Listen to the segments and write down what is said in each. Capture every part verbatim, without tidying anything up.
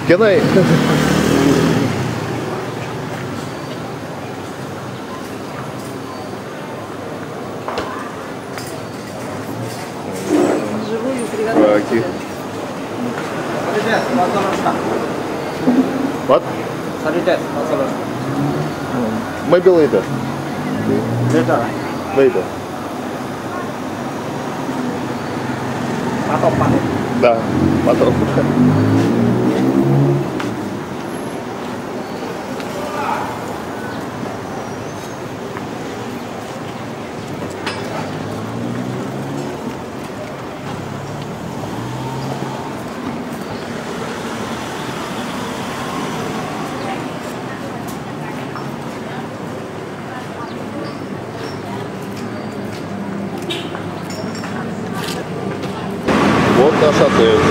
Can I? Живую приготовить. What? Maybe later. Later. Later. Потом, потом. Да, потом. Вот наш отель.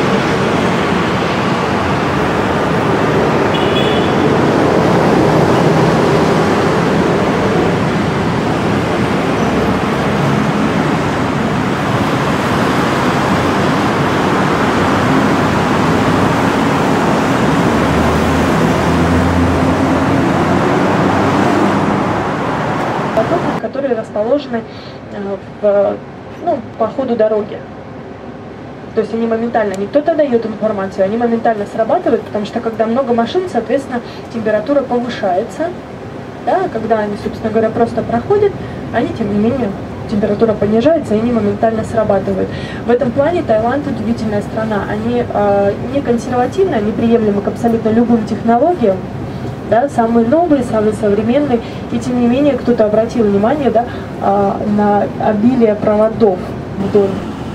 Которые расположены в, ну, по ходу дороги. То есть они моментально, не кто-то дает информацию, они моментально срабатывают, потому что когда много машин, соответственно, температура повышается. Да, когда они, собственно говоря, просто проходят, они, тем не менее, температура понижается, и они моментально срабатывают. В этом плане Таиланд удивительная страна. Они э, не консервативны, они приемлемы к абсолютно любым технологиям. Да, самые новые, самые современные, и тем не менее кто-то обратил внимание, да, на обилие проводов в доме.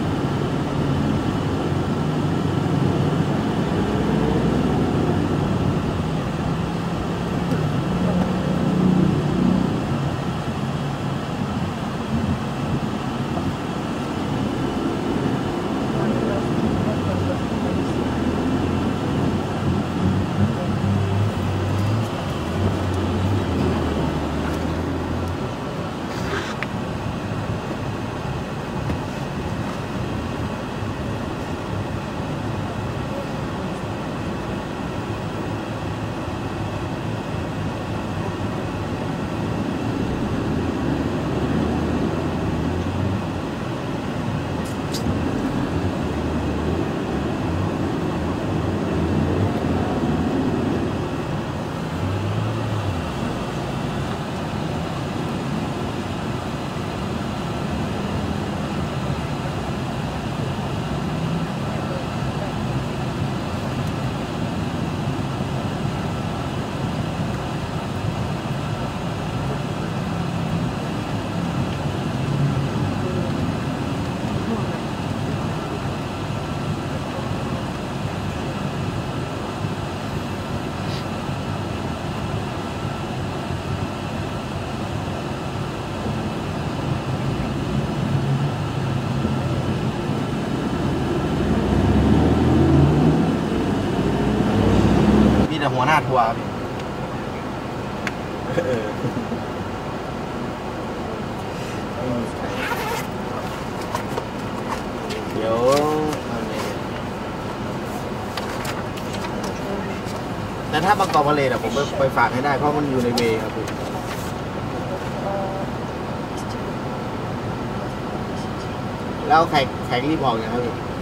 หัวหน้าทัวร์เดี๋ยวแต่ถ้าประกอบทะเลเนี่ยผมไปฝากให้ได้เพราะมันอยู่ในเวครับพี่แล้วแขกแขกรีบออกอย่างครับพี่